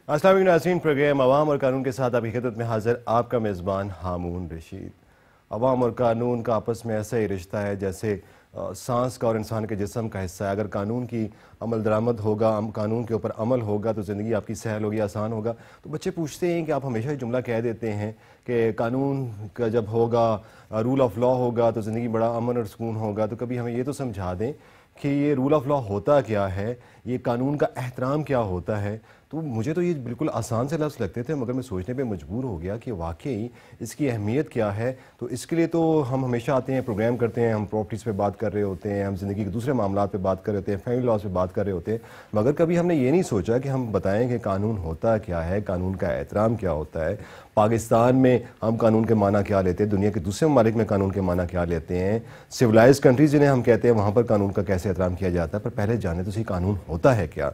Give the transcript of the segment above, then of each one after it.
السلام علیکم ناظرین، پروگرام عوام اور قانون کے ساتھ آپ کی خدمت میں حاضر آپ کا میزبان حامون رشید۔ عوام اور قانون کا آپس میں ایسا ہی رشتہ ہے جیسے سانس کا اور انسان کے جسم کا حصہ ہے۔ اگر قانون کی عمل درآمد ہوگا، قانون کے اوپر عمل ہوگا تو زندگی آپ کی سہل ہوگی، آسان ہوگا۔ تو بچے پوچھتے ہیں کہ آپ ہمیشہ جملہ کہہ دیتے ہیں کہ قانون کا جب ہوگا، رول آف لا ہوگا تو زندگی بڑا امن اور سکون ہوگا۔ تو کبھی ہمیں یہ تو سمجھا دیں کہ یہ رول آف لا ہوتا کیا ہے، یہ قانون کا احترام کیا ہوتا ہے۔ تو مجھے تو یہ بالکل آسان سے لفظ لگتے تھے، مگر میں سوچنے پہ مجبور ہو گیا کہ واقعی اس کی اہمیت کیا ہے۔ تو اس کے لیے تو ہم ہمیشہ آتے ہیں، پروگرام کرتے ہیں، ہم پراپرٹیز پہ بات کر رہے ہوتے ہیں، ہم زندگی کے دوسرے معاملات پہ بات کر رہے ہوتے ہیں، فیملی لاز پہ بات کر رہے ہوتے ہیں، مگر کبھی ہم نے یہ نہیں سوچا کہ ہم بتائیں کہ قانون ہوتا کیا ہے، قانون کا احترام کیا ہوتا ہے۔ پاکستان میں ہم قانون کے معنی کیا لیتے ہیں، دنیا کے دوسرے ممالک میں قانون کے معنی کیا لیتے ہیں، سویلائز کنٹریز جنہیں ہم کہتے ہیں وہاں پر قانون کا کیسے احترام کیا جاتا ہے۔ پر پہلے جانے تو صحیح قانون ہوتا ہے کیا۔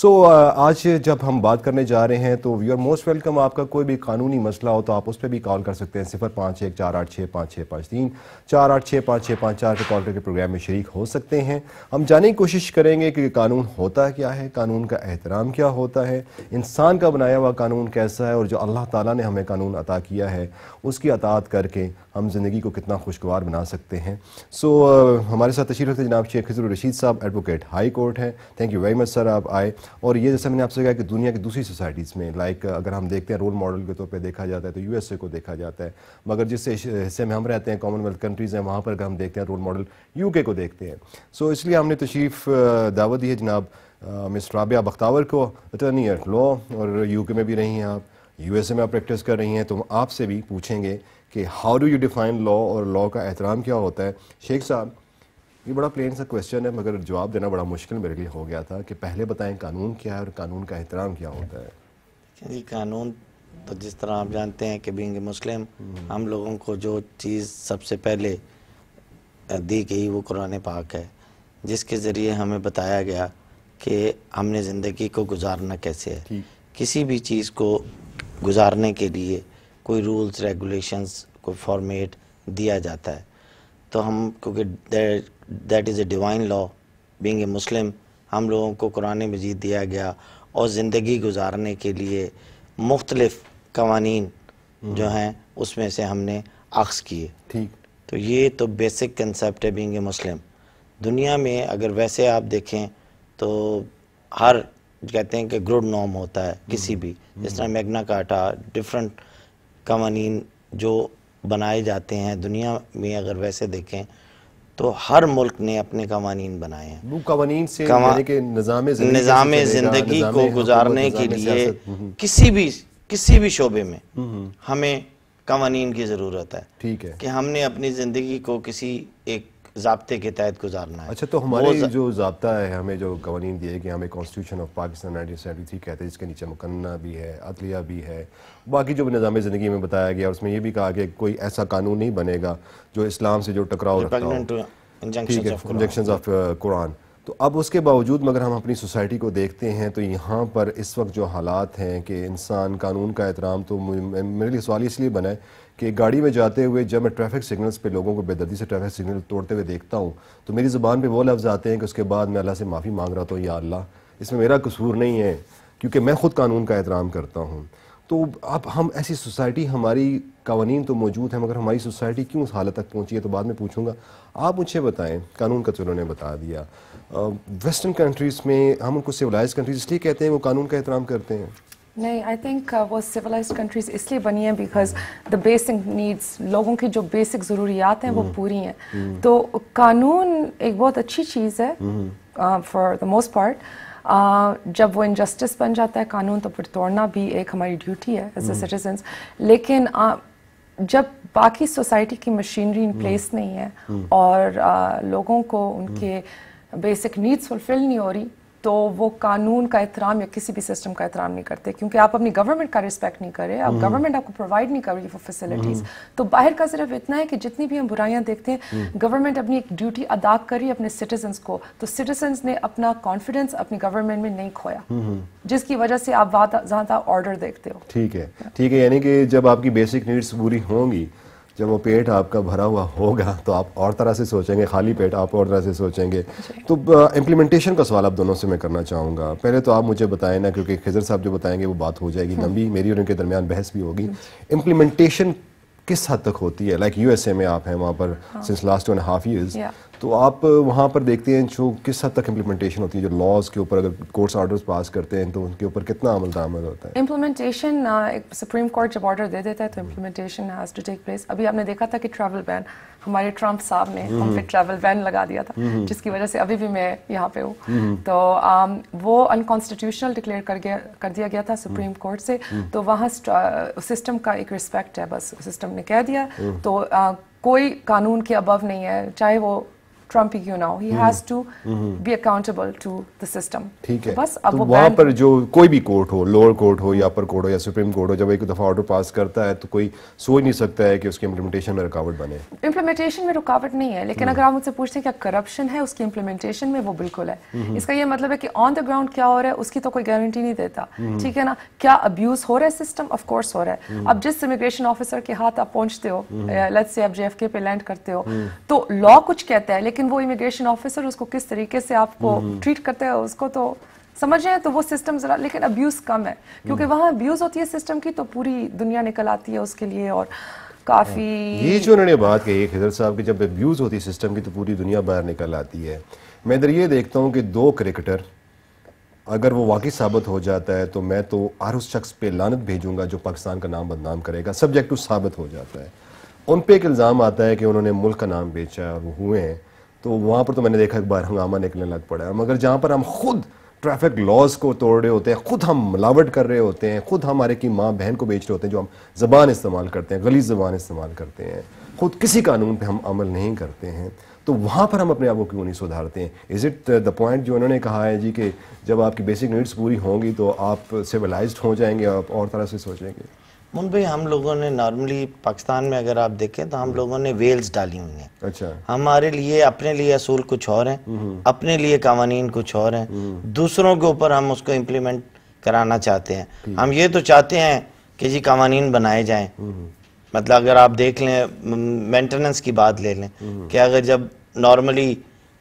آج جب ہم بات کرنے جا رہے ہیں تو یو آر موسٹ ویلکم۔ آپ کا کوئی بھی قانونی مسئلہ ہو تو آپ اس پہ بھی کال کر سکتے ہیں، 0514865653 4865654 پہ کال کر کے پروگرام میں شریک ہو سکتے ہیں۔ ہم جاننے کی کوشش کریں گے کہ قانون ہوتا کیا ہے، قانون کا احترام کیا ہوتا ہے، انسان کا بنایا ہوا قانون کیسا ہے، اور جو اللہ تعالیٰ نے ہمیں قانون عطا کیا ہے اس کی اطاعت کر کے ہم زندگی کو کتنا خوشگوار بنا سکتے ہیں۔ ہمارے ساتھ تشریف رکھتے جناب شیخ خضر الرشید صاحب، ایڈوکیٹ ہائی کورٹ ہیں۔ Thank you very much sir, آپ آئے۔ اور یہ جیسا میں نے آپ سے کہا کہ دنیا کی دوسری سوسائٹیز میں اگر ہم دیکھتے ہیں رول ماڈل کے طور پہ دیکھا جاتا ہے تو یو ایس اے کو دیکھا جاتا ہے، مگر جس حصے میں ہم رہتے ہیں کامن ویلتھ کنٹریز ہیں وہاں پر اگر ہم دیکھتے ہیں رول ماڈل یو کے کو دیکھتے ہیں۔ اس لیے ہم نے تشریف دعوت دی ہے جناب مس رابعہ بختاور کو، اٹارنی ایٹ لا، اور یو کے میں بھی رہی ہیں آپ، یو ایس اے میں آپ پریکٹس کر رہی ہیں۔ تو ہم آپ سے بھی پوچھیں گے کہ how do you define law اور لا کا احترام کیا ہوتا ہے۔ شیخ صاحب، یہ بڑا پلین سا کویسچن ہے مگر جواب دینا بڑا مشکل میرے لیے ہو گیا تھا کہ پہلے بتائیں قانون کیا ہے اور قانون کا احترام کیا ہوتا ہے۔ جی، قانون تو جس طرح آپ جانتے ہیں کہ بینگ مسلم ہم لوگوں کو جو چیز سب سے پہلے دی گئی وہ قرآن پاک ہے، جس کے ذریعے ہمیں بتایا گیا کہ ہم نے زندگی کو گزارنا کیسے ہے۔ کسی بھی چیز کو گزارنے کے لیے کوئی رولز ریگولیشنز کوئی فارمیٹ دیا جاتا ہے، تو ہم کیونکہ that is a divine law, being a Muslim ہم لوگوں کو قرآن مجید دیا گیا، اور زندگی گزارنے کے لیے مختلف قوانین جو ہیں اس میں سے ہم نے اخذ کیے۔ تو یہ تو بیسک کنسیپٹ ہے بینگ اے مسلم۔ دنیا میں اگر ویسے آپ دیکھیں تو ہر کہتے ہیں کہ گروڈ نارم ہوتا ہے کسی بھی، جس طرح میگنا کارٹا، ڈفرنٹ قوانین جو بنائے جاتے ہیں دنیا میں، اگر ویسے دیکھیں تو ہر ملک نے اپنے قوانین بنائے ہیں۔ وہ قوانین سے یعنی کہ نظام زندگی کو گزارنے کے لیے کسی بھی شعبے میں ہمیں قوانین کی ضرورت ہے، ٹھیک ہے، کہ ہم نے اپنی زندگی کو کسی ایک ضابطے کے تحت گزارنا ہے۔ اچھا، تو ہمارے جو ضابطہ ہے، ہمیں جو قوانین دیے کہ ہمیں کانسٹیٹیوشن آف پاکستان 1973 کہتے ہیں، جس کے نیچے مقننہ بھی ہے، عدلیہ بھی ہے، باقی جو نظام زندگی میں بتایا گیا، اس میں یہ بھی کہا کہ کوئی ایسا قانون نہیں بنے گا جو اسلام سے جو ٹکراؤ رکھتا ہو، انجنکشنز آف قرآن۔ تو اب اس کے باوجود مگر ہم اپنی سوسائٹی کو دیکھتے ہیں تو یہاں پر اس وقت جو حالات ہیں کہ انسان قانون کا احترام، تو میرے لیے سوال اس لیے بنا ہے کہ گاڑی میں جاتے ہوئے جب میں ٹریفک سگنلز پہ لوگوں کو بے دردی سے ٹریفک سگنل توڑتے ہوئے دیکھتا ہوں تو میری زبان پہ وہ لفظ آتے ہیں کہ اس کے بعد میں اللہ سے معافی مانگ رہا ہوں، یا اللہ اس میں میرا قصور نہیں ہے کیونکہ میں خود قانون کا احترام کرتا ہوں۔ تو اب ہم ایسی سوسائٹی، ہماری قوانین تو موجود ہیں مگر ہماری سوسائٹی کیوں اس حالت تک پہنچی ہے، تو بعد میں پوچھوں گا۔ آپ مجھے بتائیں، قانون کا چلو نے بتا دیا، ویسٹرن کنٹریز میں ہم ان کو سویلائز کنٹریز اس لیے کہتے ہیں وہ قانون کا احترام کرتے ہیں؟ نہیں، آئی تھنک وہ سویلائزڈ کنٹریز اس لیے بنی ہیں بیکاز دا بیسک نیڈس، لوگوں کی جو بیسک ضروریات ہیں وہ پوری ہیں۔ تو قانون ایک بہت اچھی چیز ہے فار دا موسٹ پارٹ۔ جب وہ انجسٹس بن جاتا ہے قانون تو پھر توڑنا بھی ایک ہماری ڈیوٹی ہے ایز اے سٹیزنس۔ لیکن جب باقی سوسائٹی کی مشینری ان پلیس نہیں ہے اور لوگوں کو ان کے بیسک نیڈس فلفل نہیں ہو رہی تو وہ قانون کا احترام یا کسی بھی سسٹم کا احترام نہیں کرتے، کیونکہ آپ اپنی گورنمنٹ کا ریسپیکٹ نہیں کر رہے، اب گورنمنٹ آپ کو پرووائڈ نہیں کر رہی وہ فیسلٹیز۔ تو باہر کا صرف اتنا ہے کہ جتنی بھی ہم برائیاں دیکھتے ہیں گورنمنٹ اپنی ایک ڈیوٹی ادا کری اپنے سٹیزنس کو، تو سٹیزنس نے اپنا کانفیڈنس اپنی گورنمنٹ میں نہیں کھویا، جس کی وجہ سے آپ زیادہ آرڈر دیکھتے ہو۔ ٹھیک ہے، ٹھیک ہے، یعنی کہ جب آپ کی بیسک نیڈس پوری ہوں گی جب وہ پیٹ آپ کا بھرا ہوا ہوگا تو آپ اور طرح سے سوچیں گے, خالی پیٹ آپ اور طرح سے سوچیں گے. تو امپلیمنٹیشن کا سوال آپ دونوں سے میں کرنا چاہوں گا. پہلے تو آپ مجھے بتائیں نا, کیونکہ خضر صاحب جو بتائیں گے وہ بات ہو جائے گی لمبی, میری اور ان کے درمیان بحث بھی ہوگی. امپلیمنٹیشن کس حد تک ہوتی ہے؟ لائک یو ایس اے میں آپ ہیں, وہاں پر سنس لاسٹ 2.5 years, تو آپ وہاں پر دیکھتے ہیں جو کس حد تک امپلیمنٹیشن ہوتی ہے, جو لاز کے اوپر اگر کورٹس آرڈرز پاس کرتے ہیں تو ان کے اوپر کتنا عمل درآمد ہوتا ہے؟ امپلیمنٹیشن سپریم کورٹ جب آرڈر دے دیتا ہے تو implementation has to take place. ابھی آپ نے دیکھا تھا کہ ٹریول بین, ہمارے ٹرمپ صاحب نے ہم پہ ٹریول بین لگا دیا تھا, جس کی وجہ سے ابھی بھی میں یہاں پہ ہوں. تو وہ انکانسٹیٹیوشنل ڈکلیئر کر دیا گیا تھا سپریم کورٹ سے. تو وہاں سسٹم کا ایک رسپیکٹ ہے, بس سسٹم نے کہہ دیا. تو کوئی قانون کے ابو نہیں ہے, چاہے وہ ٹرمپ ہی کیوں نہ ہو, he has to be accountable to the system. ٹھیک ہے, بس اب تو وہاں پر جو کوئی بھی کورٹ ہو, لوور کورٹ ہو یا اپر کورٹ ہو یا سپریم کورٹ ہو, جب ایک دفعہ آرڈر پاس کرتا ہے تو کوئی سوچ نہیں سکتا ہے کہ اس کی امپلیمنٹیشن میں رکاوٹ بنے. امپلیمنٹیشن میں رکاوٹ نہیں ہے, لیکن اگر آپ مجھ سے پوچھتے ہیں کیا کرپشن ہے اس کی امپلیمنٹیشن میں, وہ بالکل ہے. اس کا یہ مطلب ہے کہ آن دا گراؤنڈ کیا ہو رہا ہے اس کی تو کوئی گارنٹی نہیں دیتا, ٹھیک ہے نا. کیا ابیوز ہو رہا ہے سسٹم, آف کورس ہو رہا ہے. اب جس امیگریشن آفیسر کے ہاتھ آپ پہنچتے ہو, لیٹس سے آپ JFK پہ لینڈ کرتے ہو, تو لا کچھ کہتا ہے, لیکن وہ امیگریشن آفیسر اس کو کس طریقے سے آپ کو ٹریٹ کرتے ہیں اس کو تو سمجھ رہے ہیں. تو وہ سسٹم ذرا, لیکن ابیوز کم ہے, کیونکہ وہاں ابیوز ہوتی ہے سسٹم کی تو پوری دنیا نکل آتی ہے اس کے لیے. اور کافی یہ جو انہوں نے بات کہی خضر صاحب کی, جب ابیوز ہوتی ہے سسٹم کی تو پوری دنیا باہر نکل آتی ہے. میں ادھر یہ دیکھتا ہوں کہ 2 کرکٹر اگر وہ واقعی ثابت ہو جاتا ہے تو میں تو ہر اس شخص پہ لعنت بھیجوں گا جو پاکستان کا نام بدنام کرے گا. سبجیکٹ ٹو ثابت ہو جاتا ہے, ان پہ ایک الزام آتا ہے کہ انہوں نے ملک کا نام بیچا ہے اور وہ ہوئے ہیں, تو وہاں پر تو میں نے دیکھا ایک بار ہنگامہ نکلنے لگ پڑا ہے. مگر جہاں پر ہم خود ٹریفک لاز کو توڑ رہے ہوتے ہیں, خود ہم ملاوٹ کر رہے ہوتے ہیں, خود ہمارے کی ماں بہن کو بیچ رہے ہوتے ہیں, جو ہم زبان استعمال کرتے ہیں, غلیظ زبان استعمال کرتے ہیں, خود کسی قانون پہ ہم عمل نہیں کرتے ہیں, تو وہاں پر ہم اپنے آپ کو کیوں نہیں سدھارتے ہیں؟ از اٹ دا پوائنٹ جو انہوں نے کہا ہے جی کہ جب آپ کی بیسک نیڈس پوری ہوں گی تو آپ سویلائزڈ ہو جائیں گے, آپ اور طرح سے سوچیں گے؟ من بھائی, ہم لوگوں نے نارملی پاکستان میں اگر آپ دیکھیں تو ہم لوگوں نے ویلز ڈالی ہوئی ہیں. اچھا, ہمارے لیے اپنے لیے اصول کچھ اور ہیں, اپنے لیے قوانین کچھ اور ہیں, دوسروں کے اوپر ہم اس کو امپلیمنٹ کرانا چاہتے ہیں. ہم یہ تو چاہتے ہیں کہ جی قوانین بنائے جائیں. مطلب اگر آپ دیکھ لیں, مینٹیننس کی بات لے لیں, کہ اگر جب نارملی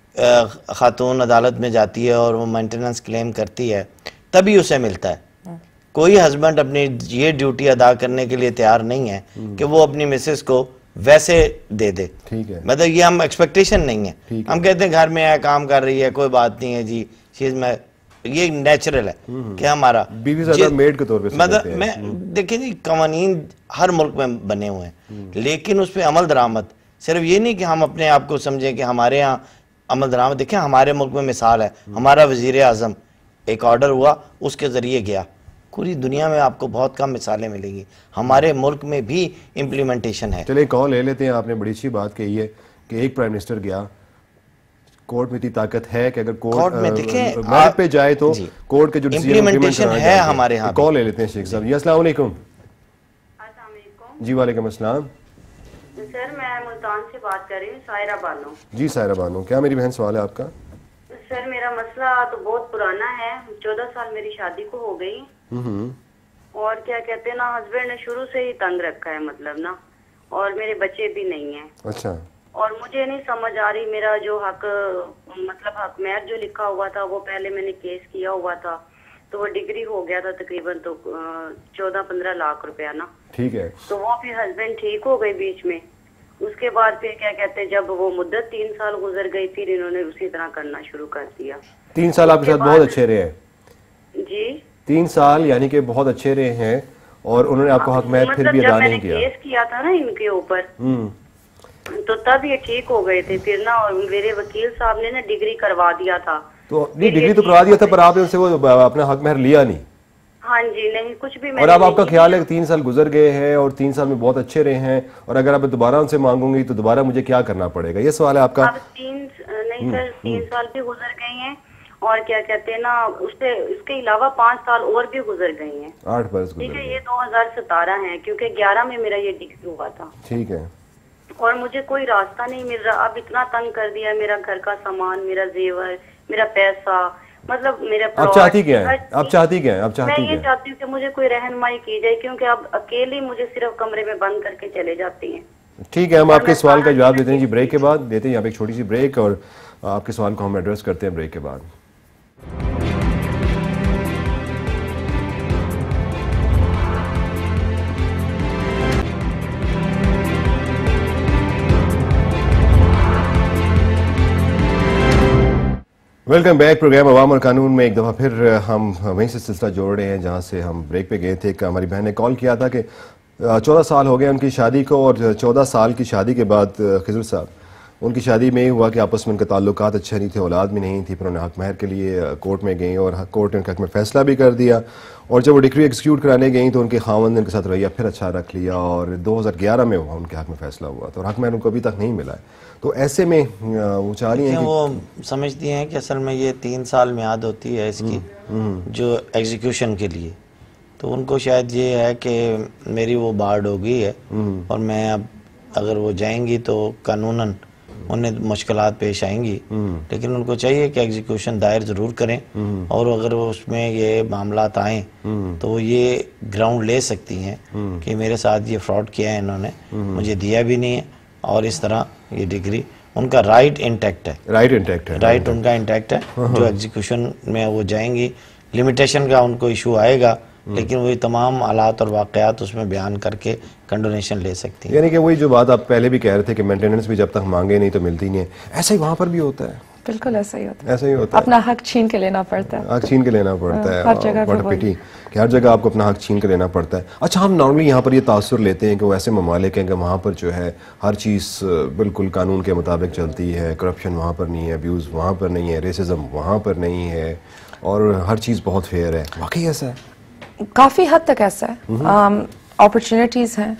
خاتون عدالت میں جاتی ہے اور وہ مینٹیننس کلیم کرتی ہے تبھی اسے ملتا ہے. کوئی ہسبینڈ اپنی یہ ڈیوٹی ادا کرنے کے لیے تیار نہیں ہے کہ وہ اپنی مسز کو ویسے دے دے. ٹھیک ہے, مطلب یہ ہم ایکسپیکٹیشن نہیں ہے. ہم کہتے ہیں گھر میں ہے, کام کر رہی ہے, کوئی بات نہیں ہے جی, چیز میں یہ نیچرل ہے کہ ہمارا بیوی زیادہ میڈ کے طور پہ مطلب میں دیکھیں جی قوانین ہر ملک میں بنے ہوئے ہیں, لیکن اس پہ عمل درآمد صرف یہ نہیں کہ ہم اپنے آپ کو سمجھیں کہ ہمارے ہاں عمل درآمد. دیکھیں ہمارے ملک میں مثال ہے, ہمارا وزیر اعظم ایک آرڈر ہوا, اس کے ذریعے گیا. پوری دنیا میں آپ کو بہت کم مثالیں ملیں گی, ہمارے ملک میں بھی امپلیمنٹیشن ہے. چلے کال لے لیتے ہیں. آپ نے بڑی اچھی بات کہی ہے کہ ایک پرائم منسٹر گیا, کورٹ میں اتنی طاقت ہے کہ اگر کورٹ میں دیکھیں میرٹ پہ جائے تو کورٹ کے جو امپلیمنٹیشن ہے ہمارے ہاں. کال لے لیتے ہیں شیخ صاحب. جی السلام علیکم. السلام علیکم. جی وعلیکم السلام. سر میں ملتان سے بات کر رہی ہوں, سائرہ بانو. جی سائرہ بانو, کیا میری بہن سوال ہے آپ کا؟ سر میرا مسئلہ تو بہت پرانا ہے, 14 سال میری شادی کو ہو گئی, اور کیا کہتے ہیں نا, ہسبینڈ نے شروع سے ہی تنگ رکھا ہے مطلب نا, اور میرے بچے بھی نہیں ہیں. اچھا, اور مجھے نہیں سمجھ آ رہی, میرا جو حق مطلب حق مہر جو لکھا ہوا تھا وہ پہلے میں نے کیس کیا ہوا تھا, تو وہ ڈگری ہو گیا تھا تقریباً تو 14-15 لاکھ روپیہ نا. ٹھیک ہے, تو وہ پھر ہسبینڈ ٹھیک ہو گئی بیچ میں. اس کے بعد پھر کیا کہتے ہیں جب وہ مدت 3 سال گزر گئی, پھر انہوں نے اسی طرح کرنا شروع کر دیا. 3 سال آپ کے ساتھ بہت اچھے رہے ہیں؟ جی 3 سال یعنی کہ بہت اچھے رہے ہیں, اور انہوں نے آپ کو حق مہر پھر بھی ادا نہیں کیا. کیس کیا تھا نا ان کے اوپر, تو تب یہ ٹھیک ہو گئے تھے پھر نا, اور میرے وکیل صاحب نے نا ڈگری کروا دیا تھا. تو ڈگری تو کروا دیا تھا, پر آپ نے ان سے وہ اپنا حق مہر لیا نہیں. ہاں جی نہیں, کچھ بھی. اور اب آپ کا خیال ہے کہ 3 سال گزر گئے ہیں اور 3 سال میں بہت اچھے رہے ہیں, اور اگر آپ دوبارہ ان سے مانگوں گی تو دوبارہ مجھے کیا کرنا پڑے گا, یہ سوال ہے آپ کا؟ اب 3 سال بھی گزر گئے ہیں, اور کیا کہتے ہیں نا اس کے علاوہ 5 سال اور بھی گزر گئے ہیں. 8 برس ٹھیک ہے, یہ 2017 ہے, کیونکہ 11 میں میرا یہ ڈگری ہوا تھا. ٹھیک ہے, اور مجھے کوئی راستہ نہیں مل رہا. اب اتنا تنگ کر دیا, میرا گھر کا سامان, میرا زیور, میرا پیسہ, مطلب میرا پلاٹ. آپ چاہتی کیا ہیں؟ آپ چاہتی کیا ہیں؟ میں یہ چاہتی ہوں کہ مجھے کوئی رہنمائی کی جائے, کیونکہ اب اکیلی مجھے صرف کمرے میں بند کر کے چلے جاتی ہیں. ٹھیک ہے, ہم آپ کے سوال کا جواب دیتے ہیں جی بریک کے بعد. دیتے ہیں یہاں پہ ایک چھوٹی سی بریک, اور آپ کے سوال کو ہم ایڈریس کرتے ہیں بریک کے بعد. Welcome back. پروگرام عوام اور قانون میں ایک دفعہ پھر ہم وہیں سے سلسلہ جوڑ رہے ہیں جہاں سے ہم بریک پہ گئے تھے. کہ ہماری بہن نے کال کیا تھا کہ 14 سال ہو گئے ان کی شادی کو, اور 14 سال کی شادی کے بعد خضر صاحب ان کی شادی میں یہ ہوا کہ آپس میں ان کے تعلقات اچھے نہیں تھے, اولاد بھی نہیں تھی. پھر انہوں نے حق مہر کے لیے کورٹ میں گئیں اور کورٹ نے ان کے حق میں فیصلہ بھی کر دیا, اور جب وہ ڈگری ایگزیکیوٹ کرانے گئیں تو ان کے خاوند نے ان کے ساتھ رویہ پھر اچھا رکھ لیا, اور 2011 میں ان کے حق میں فیصلہ ہوا تھا, اور حق مہر ان کو ابھی تک نہیں ملا ہے. تو ایسے میں وہ چاہ رہی ہیں کہ وہ سمجھتی ہیں کہ اصل میں یہ 3 سال میعاد ہوتی ہے اس کی جو ایگزیکیوشن کے لیے, تو ان کو شاید یہ ہے کہ میری وہ بارڈ ہو گئی ہے, اور میں اب اگر وہ جائیں گی تو قانوناً انہیں مشکلات پیش آئیں گی, لیکن ان کو چاہیے کہ ایگزیکیوشن دائر ضرور کریں, اور اگر اس میں یہ معاملات آئیں تو وہ یہ گراؤنڈ لے سکتی ہیں کہ میرے ساتھ یہ فراڈ کیا ہے انہوں نے, مجھے دیا بھی نہیں ہے, اور اس طرح یہ ڈگری ان کا رائٹ انٹیکٹ ہے, رائٹ ان کا انٹیکٹ ہے. جو ایگزیکیوشن میں وہ جائیں گی, لمیٹیشن کا ان کو ایشو آئے گا, لیکن وہی تمام حالات اور واقعات اس میں بیان کر کے کنڈونیشن لے سکتی ہیں. یعنی کہ وہی جو بات آپ پہلے بھی کہہ رہے تھے کہ مینٹیننس بھی جب تک مانگے نہیں تو ملتی نہیں ہے, ایسا ہی وہاں پر بھی ہوتا ہے. بالکل ایسا ہی ہوتا ہے, ایسا ہی ہوتا ہے, اپنا حق چھین کے لینا پڑتا ہے. حق چھین کے لینا پڑتا ہے, ہر جگہ بڑا پٹی کہ ہر جگہ آپ کو اپنا حق چھین کے لینا پڑتا ہے. اچھا, ہم نارملی یہاں پر یہ تاثر لیتے ہیں کہ وہ ایسے ممالک ہیں کہ وہاں پر جو ہے ہر چیز بالکل قانون کے مطابق چلتی ہے, کرپشن وہاں پر نہیں ہے, ابیوز وہاں پر نہیں ہے, ریسزم وہاں پر نہیں ہے, اور ہر چیز بہت فیئر ہے. واقعی ایسا ہے؟ کافی حد تک ایسا ہے. اپرچونیٹیز ہیں,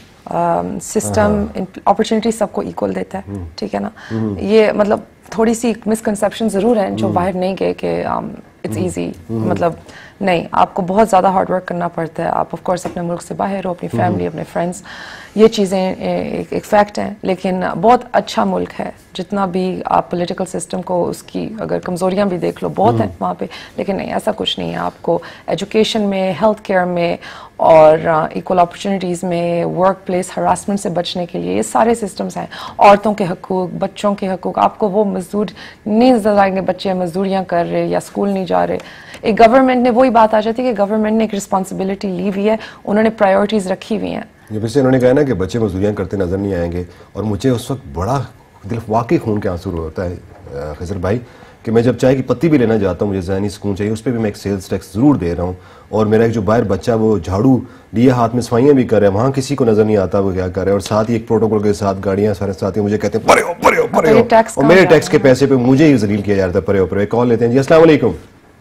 سسٹم اپرچونیٹیز سب کو ایکول دیتا ہے, ٹھیک ہے نا. یہ مطلب تھوڑی سی مسکنسیپشن ضرور ہیں جو باہر نہیں گئے کہ اٹس ایزی, مطلب نہیں, آپ کو بہت زیادہ ہارڈ ورک کرنا پڑتا ہے. آپ آف کورس اپنے ملک سے باہر ہو, اپنی فیملی, اپنے فرینڈس, یہ چیزیں ایک فیکٹ ہیں, لیکن بہت اچھا ملک ہے. جتنا بھی آپ پولیٹیکل سسٹم کو اس کی اگر کمزوریاں بھی دیکھ لو بہت ہیں وہاں پہ, لیکن نہیں, ایسا کچھ نہیں ہے. آپ کو ایجوکیشن میں, ہیلتھ کیئر میں, اور ایکول اپرچونیٹیز میں, ورک پلیس ہراسمنٹ سے بچنے کے لیے یہ سارے سسٹمز ہیں. عورتوں کے حقوق, بچوں کے حقوق, آپ کو وہ مزدور نہیں نظر آئیں گے بچے مزدوریاں کر رہے یا اسکول نہیں جا رہے. ایک گورنمنٹ نے وہی بات آ جاتی ہے کہ گورنمنٹ نے ایک رسپانسبلٹی لی ہوئی ہے, انہوں نے پرائیورٹیز رکھی ہوئی ہیں. جیسے انہوں نے کہا نا کہ بچے مزدوریاں کرتے نظر نہیں آئیں گے, اور مجھے اس وقت بڑا دل واقعی خون کے آنسو ہوتا ہے خضر بھائی کہ میں جب چائے کی پتی بھی لینا جاتا ہوں, مجھے ذہنی سکون چاہیے, اس پہ بھی میں ایک سیلز ٹیکس ضرور دے رہا ہوں, اور میرا ایک جو باہر بچہ وہ جھاڑو لیے ہاتھ میں صفائیاں بھی کر رہا ہے, وہاں کسی کو نظر نہیں آتا وہ کیا کر رہا ہے, اور ساتھ ہی ایک پروٹوکول کے ساتھ گاڑیاں سارے ساتھ ہی مجھے کہتے ہیں پرے ہو پرے ہو پرے ہو, اور میرے ٹیکس کے پیسے پہ مجھے ہی ذلیل کیا جاتا ہے پرے ہو پرے. کال لیتے ہیں جی. السلام علیکم.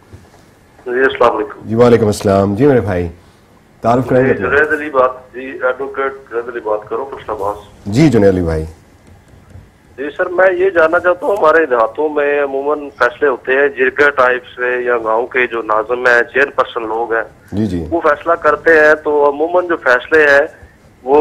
جی السلام علیکم. جی وعلیکم السلام. جی میرے بھائی تعارف کریں گے. جنید علی بات, جی ایڈوکیٹ جنید علی بات کرو فیصلہ باز. جی جنید علی بھائی. جی سر, میں یہ جاننا چاہتا ہوں, ہمارے دیہاتوں میں عموماً فیصلے ہوتے ہیں جرگہ ٹائپ سے, یا گاؤں کے جو ناظم ہیں, چیئر پرسن لوگ ہیں, جی جی, وہ فیصلہ کرتے ہیں, تو عموماً جو فیصلے ہیں وہ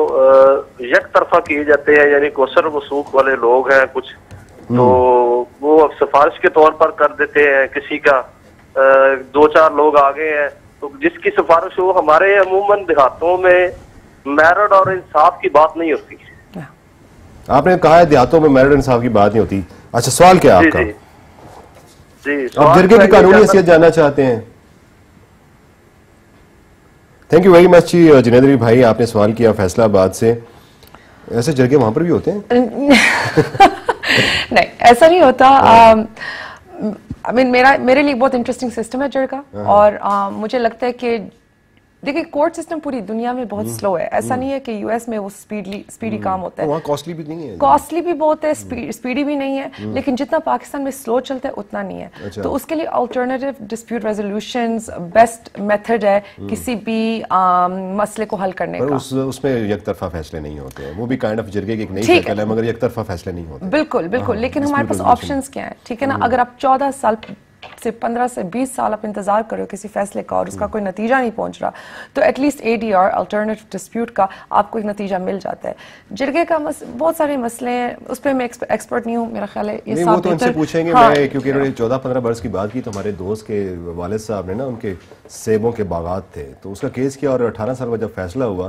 یک طرفہ کیے جاتے ہیں, یعنی کوثر وثوق والے لوگ ہیں کچھ, تو وہ سفارش کے طور پر کر دیتے ہیں کسی کا, 2-4 لوگ آگے ہیں تو جس کی سفارش ہو. ہمارے عموماً دیہاتوں میں میرٹ اور انصاف کی بات نہیں ہوتی. آپ نے کہا ہے دیہاتوں میں میرٹ انصاف کی بات نہیں ہوتی. اچھا, سوال کیا آپ کا؟ جی آپ جرگے کی قانونی حیثیت جاننا چاہتے ہیں؟ Thank you very much Junaid Ali بھائی, آپ نے سوال کیا فیصلہ آباد سے. ایسے جرگے وہاں پر بھی ہوتے ہیں؟ نہیں, ایسا نہیں ہوتا. میرے لیے بہت انٹرسٹنگ سسٹم ہے جرگا, اور مجھے لگتا ہے کہ دیکھیں کورٹ سسٹم پوری دنیا میں بہت سلو ہے. ایسا نہیں ہے کہ یو ایس میں وہ سپیڈی کام ہوتا ہے. وہاں کاسٹلی بھی نہیں ہے, کاسٹلی بھی بہت ہے, سپیڈی بھی نہیں ہے, لیکن جتنا پاکستان میں سلو چلتا ہے اتنا نہیں ہے. تو اس کے لیے alternative dispute resolutions best method ہے کسی بھی مسئلے کو حل کرنے کا. اس میں یک طرفہ فیصلے نہیں ہوتے ہیں, وہ بھی کائنڈ آف جرگے کی ایک نئی شکل ہے, مگر یک طرفہ فیصلے نہیں ہوتے. بالکل بالکل, لیکن ہمارے پاس آپشنز کیا ہیں, ٹھیک ہے نا. اگر آپ 14 سال سے 15 سے 20 سال آپ انتظار کرو کسی فیصلے کا اور اس کا کوئی نتیجہ نہیں پہنچ رہا, تو at least ADR alternative dispute کا آپ کو ایک نتیجہ مل جاتا ہے. جرگے کا بہت سارے مسئلے ہیں, اس پہ میں ایکسپرٹ نہیں ہوں, میرا خیال ہے یہ وہ تو ان سے پوچھیں گے. میں کیونکہ انہوں نے 14-15 برس کی بات کی, تو ہمارے دوست کے والد صاحب نے نا ان کے سیبوں کے باغات تھے, تو اس کا کیس کیا, اور 18 سال بعد جب فیصلہ ہوا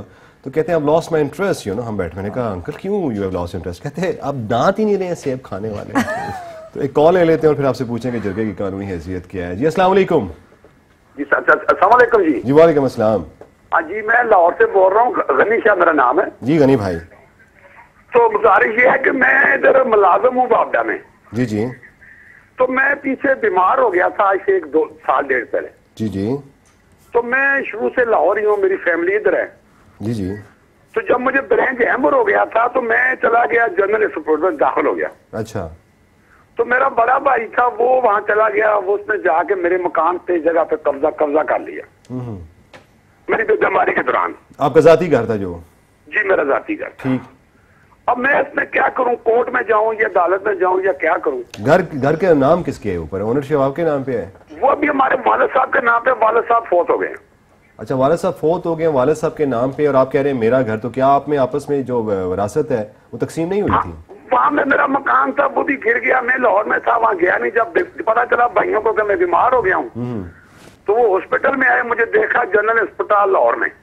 تو کہتے ہیں اب لاسٹ مائی انٹرسٹ ہم بیٹھے. میں نے کہا انکل کیوں یو ہیو لاسٹ انٹرسٹ؟ کہتے ہیں اب دانت ہی نہیں رہے ہیں سیب کھانے والے. تو ایک کال لے لیتے ہیں اور پھر آپ سے پوچھیں کہ جرگے کی قانونی حیثیت کیا ہے. جی السلام علیکم. جی السلام علیکم. جی وعلیکم السلام. ہاں جی میں لاہور سے بول رہا ہوں, غنی شاہ میرا نام ہے. جی غنی بھائی. تو گزارش یہ ہے کہ میں ادھر ملازم ہوں بابڈا میں. جی جی. تو میں پیچھے بیمار ہو گیا تھا آج سے 1-2 سال ڈیڑھ پہلے. جی جی. تو میں شروع سے لاہور ہی ہوں, میری فیملی ادھر ہے. جی جی. تو جب مجھے برین ہیمر ہو گیا تھا تو میں چلا گیا جنرل ہاسپٹل میں داخل ہو گیا. اچھا. تو میرا بڑا بھائی تھا وہ وہاں چلا گیا, وہ اس نے جا کے میرے مکان پہ جگہ پہ قبضہ کر لیا میری بیماری کے دوران. آپ کا ذاتی گھر تھا جو؟ جی میرا ذاتی گھر. ٹھیک. اب میں اس میں کیا کروں, کورٹ میں جاؤں یا عدالت میں جاؤں یا کیا کروں؟ گھر کے نام کس کے اوپر ہے؟ اونرشپ آپ کے نام پہ ہے؟ وہ ابھی ہمارے والد صاحب کے نام پہ, والد صاحب فوت ہو گئے. اچھا والد صاحب فوت ہو گئے, والد صاحب کے نام پہ, اور آپ کہہ رہے ہیں میرا گھر. تو کیا آپ میں آپس میں جو وراثت ہے وہ تقسیم نہیں ہوئی تھی؟ وہاں میں میرا مکان تھا وہ بھی گر گیا, میں لاہور میں تھا وہاں گیا نہیں. جب پتا چلا بھائیوں کو کہ میں بیمار ہو گیا ہوں تو وہ ہاسپٹل میں آئے, مجھے دیکھا جنرل ہسپتال لاہور میں.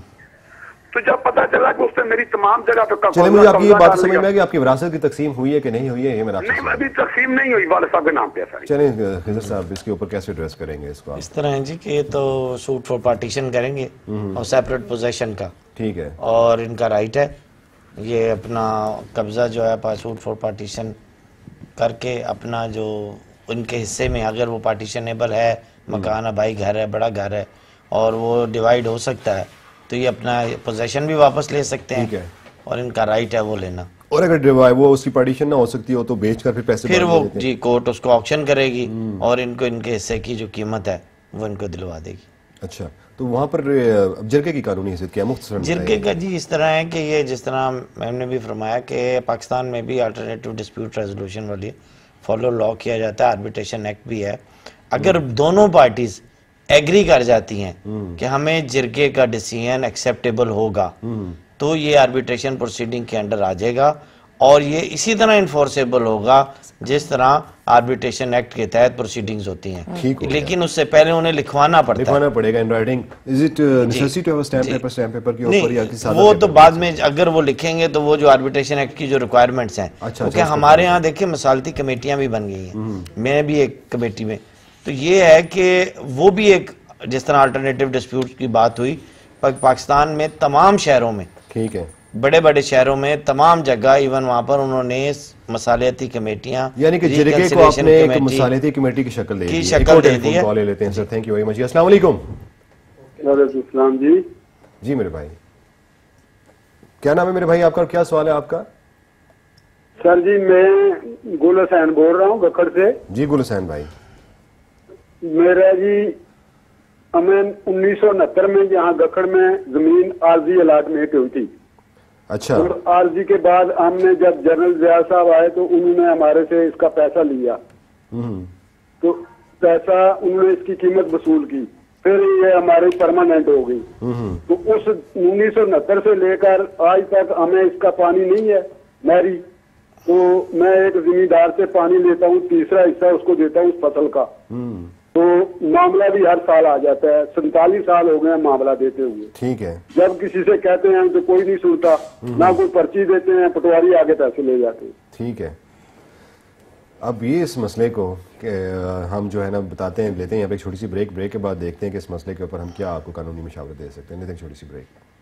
تو جب پتا چلا کہ اس نے میری تمام جگہ پہ چلے مجھے آپ کی یہ بات سمجھ میں ہے کہ آپ کی وراثت کی تقسیم ہوئی ہے کہ نہیں ہوئی ہے, یہ میرا نہیں ابھی تقسیم نہیں ہوئی, والد صاحب کے نام پہ. چلیں خضر صاحب اس کے اوپر کیسے ایڈریس کریں گے اس کو؟ اس طرح ہے جی کہ یہ تو سوٹ فور پارٹیشن کریں گے اور سیپریٹ پوزیشن کا. ٹھیک ہے. اور ان کا رائٹ ہے یہ اپنا قبضہ جو ہے سوٹ فور پارٹیشن کر کے اپنا جو ان کے حصے میں اگر وہ پارٹیشنیبل ہے, مکان ہے, بھائی گھر ہے, بڑا گھر ہے اور وہ ڈیوائیڈ ہو سکتا ہے تو یہ اپنا پوزیشن بھی واپس لے سکتے ہیں اور ان کا رائٹ ہے وہ لینا. اور اگر وہ اس کی پارٹیشن نہ ہو سکتی ہو تو بیچ کر پھر پیسے پھر وہ جی کورٹ اس کو آکشن کرے گی اور ان کو ان کے حصے کی جو قیمت ہے وہ ان کو دلوا دے گی. اچھا تو وہاں پر جرگے کی قانونی حیثیت کیا مختصر؟ جرگے کا جی اس طرح ہے کہ یہ جس طرح میم نے بھی فرمایا کہ پاکستان میں بھی الٹرنیٹیو ڈسپیوٹ ریزولوشن والی فالو لا کیا جاتا ہے, آربیٹریشن ایکٹ بھی ہے. اگر دونوں پارٹیز ایگری کر جاتی ہیں کہ ہمیں جرگے کا ڈیسیژن ایکسیپٹیبل ہوگا تو یہ آربیٹریشن پروسیڈنگ کے انڈر آ جائے گا اور یہ اسی طرح انفورسیبل ہوگا جس طرح آربیٹریشن ایکٹ کے تحت پروسیڈنگز ہوتی ہیں. لیکن اس سے پہلے انہیں لکھوانا پڑے گا in writing. Is it necessary to have stamp paper کے اوپر یا کسی وہ تو بعد میں اگر وہ لکھیں گے تو وہ جو آربیٹریشن ایکٹ کی جو ریکوائرمنٹس ہیں کیونکہ ہمارے ہاں دیکھیں مثالتی کمیٹیاں بھی بن گئی ہیں, میں بھی ایک کمیٹی میں. تو یہ ہے کہ وہ بھی ایک جس طرح الٹرنیٹیو ڈسپیوٹ کی بات ہوئی پاکستان میں تمام شہروں میں, ٹھیک ہے, بڑے بڑے شہروں میں تمام جگہ ایون وہاں پر انہوں نے مصالحتی کمیٹیاں یعنی کہ جرگے کو آپ نے ایک مصالحتی کمیٹی کی شکل دے دی ہے. کال لے لیتے ہیں sir. Thank you very much. السلام علیکم. وعلیکم السلام. جی جی میرے بھائی کیا نام ہے میرے بھائی آپ کا, کیا سوال ہے آپ کا؟ سر جی میں گل حسین بول رہا ہوں گکھڑ سے. جی گل حسین بھائی. میرا جی ہمیں 1969 میں جہاں گکھڑ میں زمین عارضی الاٹمنٹ ہوئی تھی. اچھا. اور عارضی کے بعد ہم نے جب جنرل ضیاء صاحب آئے تو انہوں نے ہمارے سے اس کا پیسہ لیا, تو پیسہ انہوں نے اس کی قیمت وصول کی, پھر یہ ہماری پرماننٹ ہو گئی. تو اس 1969 سے لے کر آج تک ہمیں اس کا پانی نہیں ہے نہری. تو میں ایک زمیندار سے پانی لیتا ہوں, تیسرا حصہ اس کو دیتا ہوں اس فصل کا. تو معاملہ بھی ہر سال آ جاتا ہے, 47 سال ہو گئے ہیں معاملہ دیتے ہوئے. ٹھیک ہے. جب کسی سے کہتے ہیں تو کوئی نہیں سنتا, نہ کوئی پرچی دیتے ہیں, پٹواری آگے پیسے لے جاتے ہیں. ٹھیک ہے. اب یہ اس مسئلے کو کہ ہم جو ہے نا بتاتے ہیں, لیتے ہیں یہاں پہ ایک چھوٹی سی بریک کے بعد دیکھتے ہیں کہ اس مسئلے کے اوپر ہم کیا آپ کو قانونی مشاورت دے سکتے ہیں. لیتے ہیں چھوٹی سی بریک.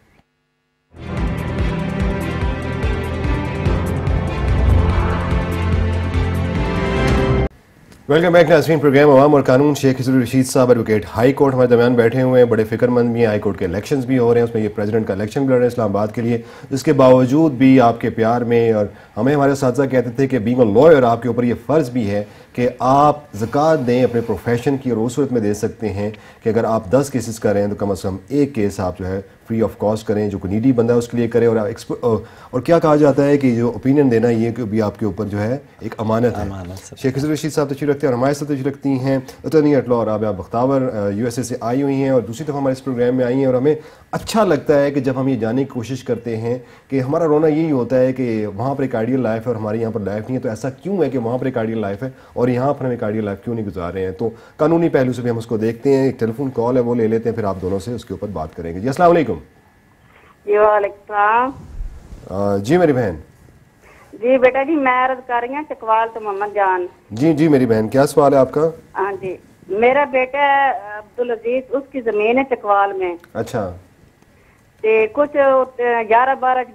ویلکم بیک ناظرین, پروگرام عوام اور قانون. شیخ خضر رشید صاحب ایڈوکیٹ ہائی کورٹ ہمارے درمیان بیٹھے ہوئے ہیں, بڑے فکر مند بھی ہیں. ہائی کورٹ کے الیکشنز بھی ہو رہے ہیں, اس میں یہ پریزیڈنٹ کا الیکشن لڑ رہے ہیں اسلام آباد کے لیے. اس کے باوجود بھی آپ کے پیار میں, اور ہمیں ہمارے اساتذہ کہتے تھے کہ بینگ اے لائر آپ کے اوپر یہ فرض بھی ہے کہ آپ زکوٰۃ دیں اپنے پروفیشن کی, اور اس صورت میں دے سکتے ہیں کہ اگر آپ 10 کیسز کر رہے ہیں تو کم از کم ایک کیس آپ جو ہے فری آف کاسٹ کریں, جو کوئی نیڈی بندہ ہے اس کے لیے کریں. اور کیا کہا جاتا ہے کہ جو اوپینین دینا یہ کہ بھی آپ کے اوپر جو ہے ایک امانت ہے. شیخ خضر رشید صاحب تشریف رکھتے ہیں اور ہمارے ساتھ تشریف رکھتی ہیں attorney at law Rabia Bakhtawar, USA سے آئی ہوئی ہیں اور دوسری دفعہ ہمارے اس پروگرام میں آئی ہیں. اور ہمیں اچھا لگتا ہے کہ جب ہم یہ جاننے کی کوشش کرتے ہیں کہ ہمارا رونا یہی ہوتا ہے کہ وہاں پر ایک آئیڈیل لائف ہے اور ہمارے یہاں پر لائف نہیں ہے, تو ایسا کیوں ہے کہ وہاں پر ایک آئیڈیل لائف ہے اور یہاں پر ہم ایک آئیڈیل لائف کیوں نہیں گزار رہے ہیں. تو قانونی پہلو سے بھی ہم اس کو دیکھتے ہیں. ایک ٹیلی فون کال ہے وہ لے لیتے ہیں, پھر آپ دونوں سے اس کے اوپر بات کریں گے. جی السلام علیکم. जी वालेकुम सलाम। जी मेरी बहन। जी बेटा जी मैं अर्ज कर रही हूँ चकवाल तो मोहम्मद जान। जी जी मेरी बहन, क्या सवाल है आपका? हाँ जी, मेरा बेटा है अब्दुल अजीज, उसकी जमीन है चकवाल में। अच्छा। ते कुछ 11-12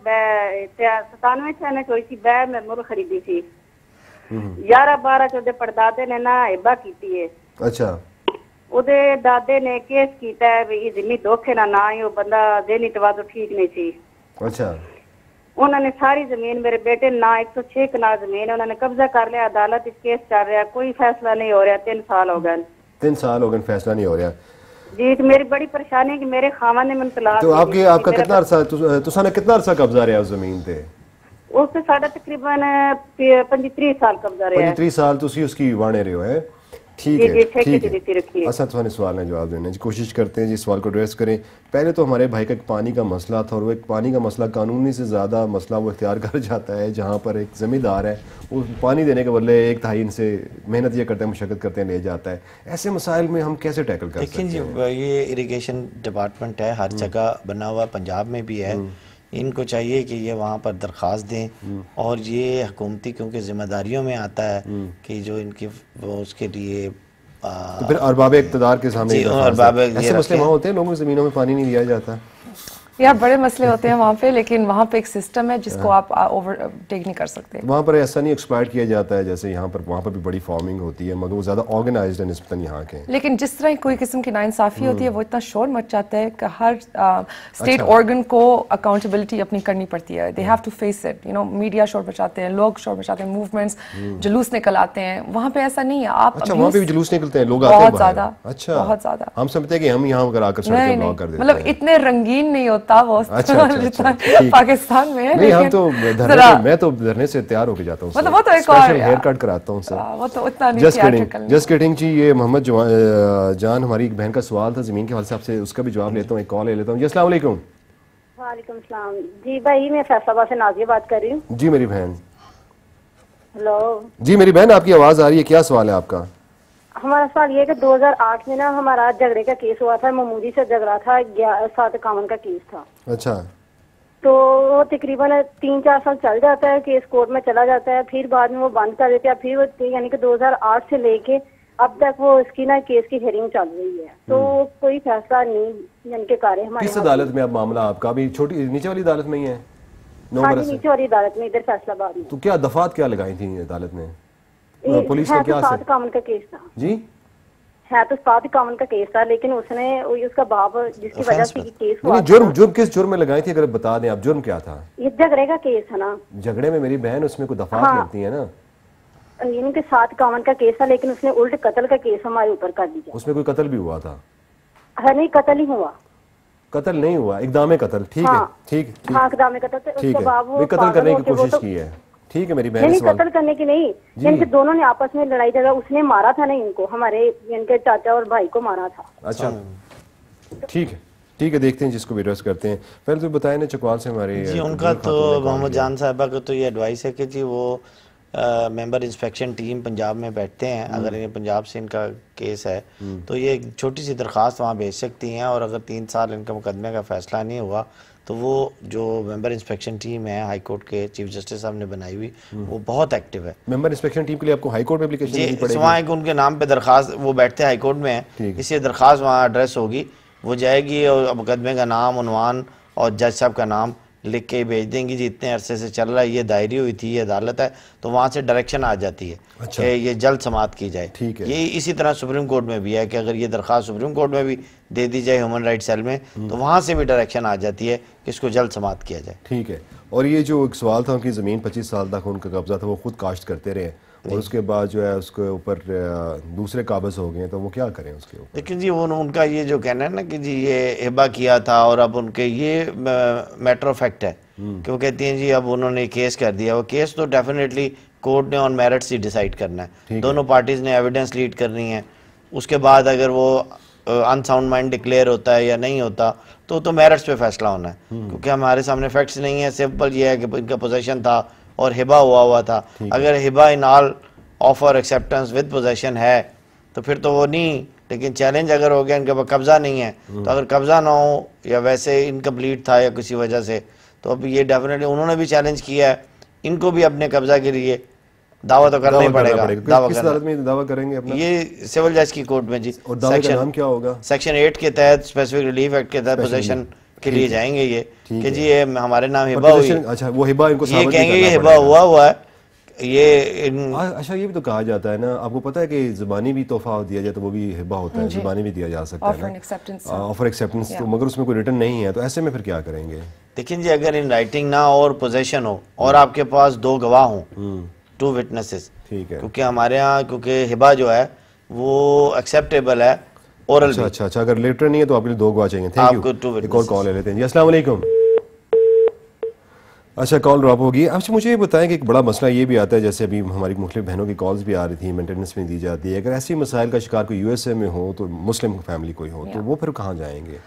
97 होई सी बै मैं मुर खरीदी सी। 11-12 ਉਹਦੇ ਪੜਦਾਦੇ ਨੇ ਨਾ ਹਿਬਾ ਕੀਤੀ ਹੈ। अच्छा। ਉਹਦੇ ਦਾਦੇ ਨੇ ਕੇਸ ਕੀਤਾ ਹੈ ਵੀ ਇਹ ਜ਼ਮੀਨ ਧੋਖੇ ਨਾਲ ਨਾ ਹੀ ਉਹ ਬੰਦਾ ਦੇਣੀ ਤਵਾਦੋ ਠੀਕ ਨਹੀਂ ਸੀ। अच्छा। ਉਹਨਾਂ ਨੇ ਸਾਰੀ ਜ਼ਮੀਨ ਮੇਰੇ ਬੇਟੇ ਨਾ 106 ਕਨਾਲ ਜ਼ਮੀਨ ਉਹਨਾਂ ਨੇ ਕਬਜ਼ਾ ਕਰ ਲਿਆ। ਅਦਾਲਤ ਵਿੱਚ ਕੇਸ ਚੱਲ ਰਿਹਾ, ਕੋਈ ਫੈਸਲਾ नहीं हो रहा। 3 साल हो गए। 3 साल हो गए, फैसला नहीं हो रहा जी। तो मेरी बड़ी परेशानी है कि मेरे खावा ने मन तलाक तो आपका कितना अरसा तुसाने कितना अरसा कब्जा रहा उस जमीन पे? उस पे साढ़ा तकरीबन 35 साल कब्जा रहा है। 35 साल तुसी उसकी वाणे रहे हो है। ठीक है ठीक है। असा तुहाने सवाल ने जवाब देने की कोशिश करते हैं जी, सवाल को एड्रेस करें। पहले तो हमारे भाई का एक पानी का मसला था, और वो एक पानी का मसला कानूनी से ज़्यादा मसला वो इख्तियार कर जाता है, जहाँ पर एक ज़मींदार है वो पानी देने के बदले 1 तिहाई इनसे मेहनत ये करते हैं, मशक्क़त करते हैं, ले जाता है। ऐसे मसाइल में हम कैसे टैकल कर सकते हैं? देखिए जी, ये इरिगेशन डिपार्टमेंट है, हर जगह बना हुआ, पंजाब में भी है। इनको चाहिए कि ये वहाँ पर दरख्वास्त दें, और ये हुकूमती क्योंकि ज़िम्मेदारियों में आता है कि जो इनकी वो उसके लिए तो फिर अरबाब इक़्तिदार के सामने ऐसे मसले वहाँ होते हैं, लोगों की ज़मीनों में पानी नहीं दिया जाता। यार बड़े मसले होते हैं वहाँ पे, लेकिन वहाँ पे एक सिस्टम है जिसको आप ओवरटेक नहीं कर सकते। वहाँ पर ऐसा नहीं एक्सप्लॉइट किया जाता है जैसे यहाँ पर, वहाँ पर भी बड़ी फार्मिंग होती है, मगर वो ज़्यादा ऑर्गेनाइज्ड है निस्बतन यहाँ के। लेकिन जिस तरह कोई किस्म की नाइंसाफ़ी होती है वो इतना शोर मच जाता है कि हर स्टेट ऑर्गन को अकाउंटेबिलिटी अपनी करनी पड़ती है। They have to face it, you know. Media शोर मचाते हैं, लोग शोर मचाते हैं, मूवमेंट्स जुलूस निकल आते हैं। वहाँ पे ऐसा नहीं है। आप अच्छा, वहाँ पे भी जुलूस निकलते हैं, लोग आते हैं बहुत ज़्यादा। अच्छा, बहुत ज़्यादा। हम समझते हैं कि हम यहाँ पर आकर सड़कें ब्लॉक कर देते हैं। मतलब इतने रंगीन नहीं होता वो। अच्छा, पाकिस्तान में है। नहीं, हम तो मैं तो धरने से तैयार होके जाता हूँ, मतलब वो तो एक और हेयर कट कराता हूँ सर। वो तो उतना नहीं थिएट्रिकल। जस्ट किडिंग जी। ये मोहम्मद जान हमारी एक बहन का सवाल था ज़मीन के हवाले से, आपसे उसका भी जवाब लेता हूँ, एक कॉल ले लेता हूँ। जी अस्सलाम वालेकुम। वालेकुम सलाम। जी भाई मैं फैसलाबाद से नाजिया बात कर रही हूँ। जी मेरी बहन। हेलो जी मेरी बहन, आपकी आवाज़ आ रही है, क्या सवाल है आपका? हमारा सवाल ये है कि 2008 में ना हमारा झगड़े का केस हुआ था, मामूली से झगड़ा था, 751 का केस था। अच्छा। तो वो तकरीबन 3-4 साल चल जाता है, केस कोर्ट में चला जाता है, फिर बाद में वो बंद कर देते हैं। फिर वो यानी कि 2008 से लेके अब तक वो इसकी ना केस की हेयरिंग चल रही है, तो कोई फैसला नहीं यानी कि कार्य हमारे। किस अदालत में अब मामला आपका? अभी छोटी नीचे वाली अदालत में ही है? हाँ जी, नीचे वाली अदालत में, इधर फैसलाबाद में। तो क्या दफात क्या लगाई थी अदालत में? पुलिस का क्या 751 का केस था जी? है तो 751 का केस था, लेकिन उसने उसका बाप जिसकी वजह से केस हुआ। जुर्म किस जुर्म में लगाई थी, अगर बता दें आप, जुर्म क्या था? ये झगड़े का केस है ना। झगड़े में मेरी बहन, उसमें कोई दफात लगती है ना। इनके 751 का केस था, लेकिन उसने उल्ट कत्ल का केस हमारे ऊपर कर दिया। उसमें कोई कत्ल भी हुआ था? है नहीं, कत्ल ही हुआ। कत्ल नहीं हुआ, इक़दाम कत्ल। ठीक है, ठीक हाँ, इक़दाम कत्ल। ठीक है, कत्ल करने की कोशिश की है। ठीक है मेरी बहन। नहीं, कत्ल करने की नहीं, इनके दोनों ने आपस में लड़ाई झगड़ा, उसने मारा था ना इनको, हमारे इनके चाचा और भाई को मारा था। अच्छा ठीक है, देखते हैं जिसको भी एड्रेस करते हैं। पहले तो बताएं ना चकवाल से हमारे जी, उनका तो मोहम्मद जान साहिबा को तो ये एडवाइस है कि जी वो मेंबर इंस्पेक्शन टीम पंजाब में बैठते हैं। अगर ये पंजाब से इनका केस है तो ये एक छोटी सी दरख्वास्त वहाँ भेज सकती हैं, और अगर 3 साल इनका मुकदमे का फैसला नहीं हुआ तो वो जो मेंबर इंस्पेक्शन टीम है हाई कोर्ट के चीफ जस्टिस साहब ने बनाई हुई, वो बहुत एक्टिव है। मेंबर इंस्पेक्शन टीम के लिए आपको हाई कोर्ट में एप्लीकेशन देनी पड़ेगी? वहाँ एक उनके नाम पे दरखास्त, वो बैठते हैं हाई कोर्ट में है, इसलिए दरखास्त वहाँ एड्रेस होगी, वो जाएगी और मुकदमे का नाम, उन्वान और जज साहब का नाम लिख के भेज देंगी जी इतने अरसे से चल रहा है, ये दायरी हुई थी, ये अदालत है, तो वहाँ से डायरेक्शन आ जाती है कि ये जल्द समाअत की जाए। ठीक है। ये इसी तरह सुप्रीम कोर्ट में भी है कि अगर ये दरख्वास्त सुप्रीम कोर्ट में भी दे दी जाए ह्यूमन राइट्स सेल में, तो वहाँ से भी डायरेक्शन आ जाती है कि इसको जल्द समाअत किया जाए। ठीक है। और ये जो एक सवाल था, उनकी ज़मीन 25 साल तक उनका कब्जा था, वो खुद काश्त करते रहे, और उसके बाद जो है उसके ऊपर दूसरे काबज हो गए, तो वो क्या करें उसके ऊपर? लेकिन जी उनका ये जो कहना है ना कि जी ये हिबा किया था, और अब उनके ये मैटर ऑफ फैक्ट है कि वो कहती हैं जी अब उन्होंने केस कर दिया। वो केस तो डेफिनेटली कोर्ट ने ऑन मेरिट्स ही डिसाइड करना है, दोनों पार्टीज ने एविडेंस लीड करनी है, उसके बाद अगर वो अनसाउंड माइंड डिक्लेयर होता है या नहीं होता तो मेरिट्स पे फैसला होना है, क्योंकि हमारे सामने फैक्ट्स नहीं है। सिंपल ये है कि इनका पोजेशन था और हिबा हुआ था। अगर हिबा in all offer acceptance with possession है तो फिर तो वो नहीं لیکن چیلنج اگر ہو گیا ان کے پاس قبضہ نہیں ہے تو اگر قبضہ نہ ہو یا ویسے انکمپلیٹ تھا یا کسی وجہ سے تو اب یہ ڈیفینیٹلی انہوں نے بھی چیلنج کیا ہے, ان کو بھی اپنے قبضہ کے لیے دعویٰ تو کرنا ہی پڑے گا. کس عدالت میں دعویٰ کریں گے اپنا؟ یہ سول جج کی کورٹ میں جی. اور دعوے کا نام کیا ہوگا؟ سیکشن 8 کے تحت اسپیسیفک ریلیف ایکٹ کے تحت پوزیشن کے لیے جائیں گے یہ کہ جی یہ ہمارے نام ہبہ ہوئی. اچھا وہ ہبہ ان کو یہ کہیں گے یہ ہبہ ہوا ہے. یہ اچھا یہ بھی تو کہا جاتا ہے نا, آپ کو پتا ہے کہ زبانی بھی تحفہ دیا جائے تو وہ بھی ہبہ ہوتا ہے, زبانی بھی دیا جا سکتا ہے نا, آفر ایکسیپٹنس, تو مگر اس میں کوئی ریٹرن نہیں ہے, تو ایسے میں پھر کیا کریں گے؟ دیکھیں جی اگر ان رائٹنگ نہ اور پوزیشن ہو اور آپ کے پاس 2 گواہ ہوں, 2 وٹنسز, ٹھیک ہے, کیونکہ ہمارے ہاں کیونکہ ہبہ جو ہے وہ ایکسیپٹیبل ہے اورل بھی. اچھا اگر لیٹر نہیں ہے تو آپ کے لیے 2 گواہ چاہیے. Thank you. ایک اور کال لے لیتے ہیں جی. السلام علیکم. اچھا کال ڈراپ ہوگی. اچھا مجھے یہ بتائیں کہ ایک بڑا مسئلہ یہ بھی آتا ہے, جیسے ابھی ہماری مختلف بہنوں کی کالز بھی آ رہی تھیں, مینٹیننس میں دی جاتی ہے, اگر ایسی مسائل کا شکار کوئی یو ایس اے میں ہو تو مسلم فیملی کوئی ہو تو وہ پھر کہاں جائیں گے؟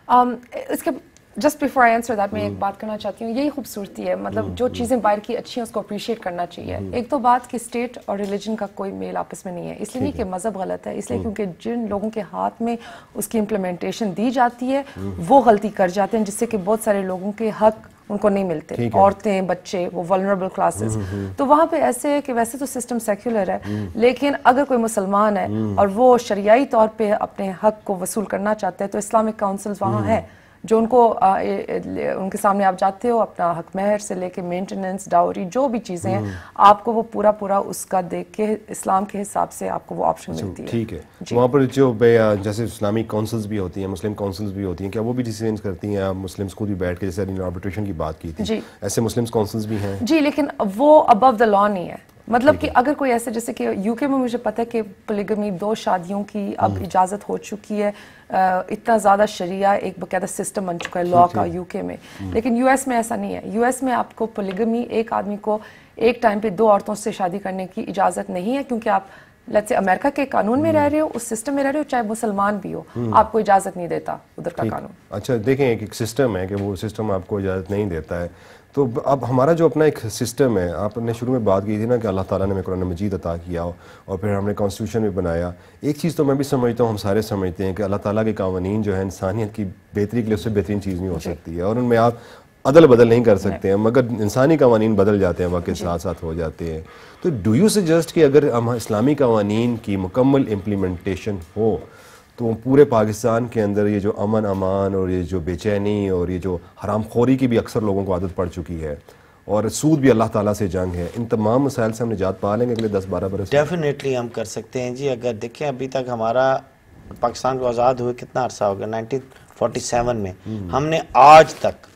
اس کے just before I answer that میں ایک بات کرنا چاہتی ہوں, یہی خوبصورتی ہے, مطلب جو چیزیں باہر کی اچھی ہیں اس کو اپریشیٹ کرنا چاہیے. ایک تو بات کہ اسٹیٹ اور ریلیجن کا کوئی میل آپس میں نہیں ہے, اس لیے نہیں کہ مذہب غلط ہے, اس لیے کیونکہ جن لوگوں کے ہاتھ میں اس کی امپلیمنٹیشن دی جاتی ہے وہ غلطی کر جاتے ہیں, جس سے کہ بہت سارے لوگوں کے حق ان کو نہیں ملتے, عورتیں, بچے, وہ vulnerable classes. تو وہاں پہ ایسے ہے کہ ویسے تو سسٹم سیکولر ہے, لیکن اگر کوئی مسلمان ہے اور وہ شریعی طور پہ اپنے حق کو وصول کرنا چاہتے ہیں تو اسلامک کاؤنسلز وہاں ہیں جو ان کو ان کے سامنے آپ جاتے ہو, اپنا حق مہر سے لے کے مینٹیننس, ڈاوری, جو بھی چیزیں ہیں آپ کو وہ پورا اس کا دیکھ کے اسلام کے حساب سے آپ کو وہ آپشن ملتی ہے. ٹھیک ہے. وہاں پر جو جیسے اسلامک کاؤنسلز بھی ہوتی ہیں, مسلم کاؤنسلز بھی ہوتی ہیں, کیا وہ بھی ڈیسیژنز کرتی ہیں؟ آپ مسلمس کو بھی بیٹھ کے جیسے آربیٹریشن کی بات کی تھی, ایسے مسلم کاؤنسلز بھی ہیں؟ جی, لیکن وہ ابو دا لا نہیں ہے. مطلب کہ اگر کوئی ایسے, جیسے کہ یو کے میں مجھے پتہ ہے کہ پولیگمی 2 شادیوں کی اب اجازت ہو چکی ہے, اتنا زیادہ شریعہ ایک باقاعدہ سسٹم بن چکا ہے لا کا یو کے میں, لیکن یو ایس میں ایسا نہیں ہے. یو ایس میں آپ کو پولیگمی, ایک آدمی کو ایک ٹائم پہ 2 عورتوں سے شادی کرنے کی اجازت نہیں ہے, کیونکہ آپ لیٹس سے امریکہ کے قانون میں رہ رہے ہو, اس سسٹم میں رہ رہے ہو, چاہے مسلمان بھی ہو, آپ کو اجازت نہیں دیتا ادھر کا قانون. اچھا دیکھیں ایک سسٹم ہے کہ وہ سسٹم آپ کو اجازت نہیں دیتا ہے, تو اب ہمارا جو اپنا ایک سسٹم ہے, آپ نے شروع میں بات کی تھی نا کہ اللہ تعالیٰ نے ہمیں قرآن مجید عطا کیا اور پھر ہم نے کانسٹیٹیوشن بھی بنایا. ایک چیز تو میں بھی سمجھتا ہوں, ہم سارے سمجھتے ہیں کہ اللہ تعالیٰ کے قوانین جو ہے انسانیت کی بہتری کے لیے اس سے بہترین چیز نہیں ہو سکتی ہے, اور ان میں آپ عدل بدل نہیں کر سکتے ہیں, مگر انسانی قوانین بدل جاتے ہیں, وقت کے ساتھ ساتھ ہو جاتے ہیں. تو ڈو یو سجسٹ کہ اگر ہم اسلامی قوانین کی مکمل امپلیمنٹیشن ہو تو پورے پاکستان کے اندر یہ جو امن امان اور یہ جو بے چینی اور یہ جو حرام خوری کی بھی اکثر لوگوں کو عادت پڑ چکی ہے, اور سود بھی اللہ تعالیٰ سے جنگ ہے, ان تمام مسائل سے ہم نجات پا لیں گے اگلے 10-12 برس؟ ڈیفینیٹلی ہم کر سکتے ہیں جی. اگر دیکھیں ابھی تک ہمارا پاکستان کو آزاد ہوئے کتنا عرصہ ہو گیا, 1947 میں, ہم نے آج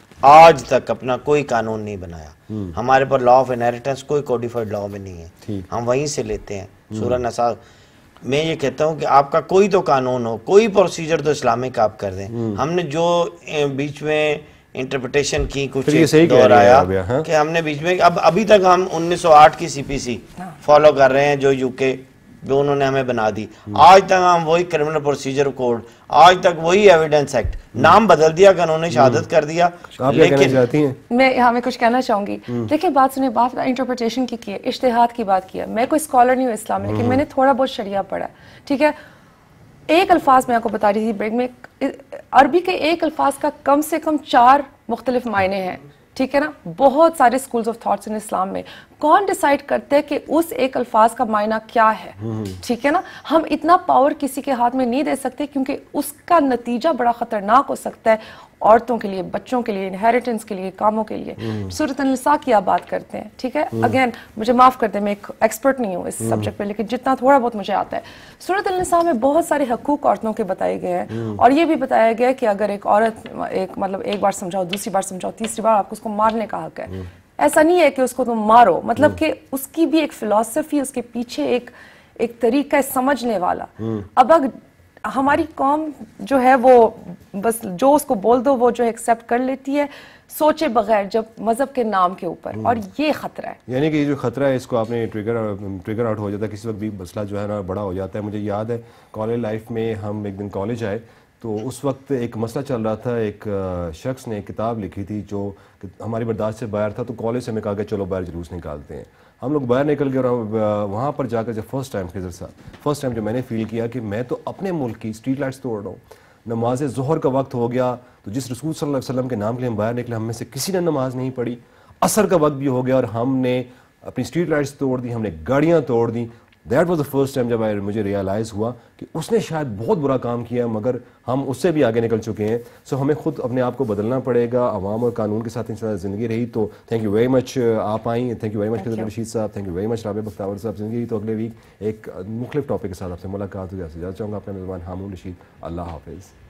تک اپنا کوئی قانون نہیں بنایا. ہمارے پر لا آف انہیریٹنس کوئی کوڈیفائڈ لا میں نہیں ہے, ہم وہیں سے لیتے ہیں. سورہ نساء میں یہ کہتا ہوں کہ آپ کا کوئی تو قانون ہو, کوئی پروسیجر تو اسلامک آپ کر دیں. ہم نے جو بیچ میں انٹرپریٹیشن کی کچھ دور آیا کہ ہم نے بیچ میں ابھی تک ہم 1908 کی سی پی سی فالو کر رہے ہیں جو یو کے جو انہوں نے ہمیں بنا دی. آج تک ہم وہی کرمنل پروسیجر کوڈ, آج تک وہی ایویڈنس ایکٹ, نام بدل دیا, قانون شہادت کر دیا. لیکن میں کچھ کہنا چاہوں گی. دیکھیں بات سنیں, بات انٹرپریٹیشن کی ہے, اشتہاد کی بات کی ہے. میں کوئی اسکالر نہیں ہوں اسلام میں, لیکن میں نے تھوڑا بہت شریعہ پڑھا ہے, ٹھیک ہے. ایک الفاظ میں آپ کو بتا رہی تھی بریک میں, عربی کے ایک الفاظ کا کم سے کم 4 مختلف معنی ہیں, ٹھیک ہے نا. بہت سارے schools of thoughts in Islam میں. کون ڈیسائیڈ کرتے ہیں کہ اس ایک الفاظ کا معنی کیا ہے, ٹھیک ہے نا. ہم اتنا پاور کسی کے ہاتھ میں نہیں دے سکتے, کیونکہ اس کا نتیجہ بڑا خطرناک ہو سکتا ہے عورتوں کے لیے, بچوں کے لیے, انہیریٹنس کے لیے, کاموں کے لیے. سورۃ النساء کی آپ بات کرتے ہیں, ٹھیک ہے. اگین مجھے معاف کر دیں, میں ایک ایکسپرٹ نہیں ہوں اس سبجیکٹ پہ, لیکن جتنا تھوڑا بہت مجھے آتا ہے. سورۃ النساء میں بہت سارے حقوق عورتوں کے بتائے گئے ہیں, اور یہ بھی بتایا گیا کہ اگر ایک عورت مطلب ایک بار سمجھاؤ, دوسری بار سمجھاؤ, تیسری بار آپ کو اس کو مارنے کا حق ہے. ایسا نہیں ہے کہ اس کو تم مارو, مطلب کہ اس کی بھی ایک فلسفی, اس کے پیچھے ایک طریقہ سمجھنے والا. اب ہماری قوم جو ہے وہ بس جو اس کو بول دو وہ جو ایکسیپٹ کر لیتی ہے, سوچے بغیر, جب مذہب کے نام کے اوپر. اور یہ خطرہ ہے, یعنی کہ یہ جو خطرہ ہے اس کو آپ نے ٹریگر آؤٹ ہو جاتا ہے کسی وقت بھی, مسئلہ جو ہے نا بڑا ہو جاتا ہے. مجھے یاد ہے کالج لائف میں ہم ایک دن کالج آئے تو اس وقت ایک مسئلہ چل رہا تھا. ایک شخص نے ایک کتاب لکھی تھی جو ہماری برداشت سے باہر تھا, تو کالج سے ہمیں کہا کہ چلو باہر جلوس نکالتے ہیں. ہم لوگ باہر نکل گئے اور وہاں پر جا کر جب فرسٹ ٹائم جو میں نے فیل کیا کہ میں تو اپنے ملک کی اسٹریٹ لائٹس توڑ رہا ہوں. نماز ظہر کا وقت ہو گیا تو جس رسول صلی اللہ علیہ وسلم کے نام کے لیے ہم باہر نکلے ہم میں سے کسی نے نماز نہیں پڑھی. عصر کا وقت بھی ہو گیا اور ہم نے اپنی اسٹریٹ لائٹس توڑ دی, ہم نے گاڑیاں توڑ دی. That was the first time جب مجھے ریئلائز ہوا کہ اس نے شاید بہت برا کام کیا مگر ہم اس سے بھی آگے نکل چکے ہیں. سو ہمیں خود اپنے آپ کو بدلنا پڑے گا. عوام اور قانون کے ساتھ انشاءاللہ زندگی رہی تو تھینک یو ویری مچ آپ آئیں. تھینک یو ویری مچ قدر رشید صاحب. Thank you very much Rabia Bakhtiar صاحب. زندگی تو اگلے ویک ایک مختلف ٹاپک کے ساتھ آپ سے ملاقات ہو جائے. چاہوں گا اپنے میزبان ہامون رشید. اللہ حافظ.